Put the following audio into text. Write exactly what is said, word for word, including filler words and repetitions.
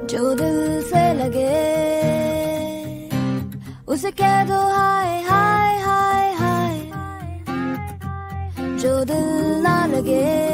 जो दिल से लगे उसे कह दो हाय हाय हाय हाय, जो दिल ना लगे